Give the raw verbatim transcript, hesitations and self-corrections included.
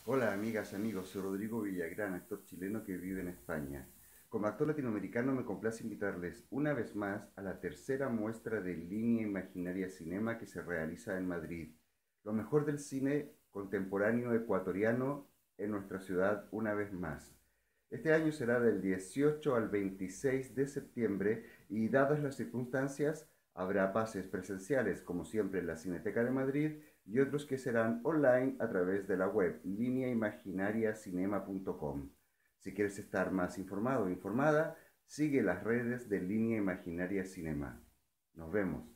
Hola amigas, amigos, soy Rodrigo Villagrán, actor chileno que vive en España. Como actor latinoamericano me complace invitarles una vez más a la tercera muestra de Línea Imaginaria Cinema que se realiza en Madrid. Lo mejor del cine contemporáneo ecuatoriano en nuestra ciudad una vez más. Este año será del dieciocho al veintiséis de septiembre y dadas las circunstancias habrá pases presenciales como siempre en la Cineteca de Madrid y otros que serán online a través de la web línea imaginaria cinema punto com. Si quieres estar más informado o informada, sigue las redes de Línea Imaginaria Cinema. Nos vemos.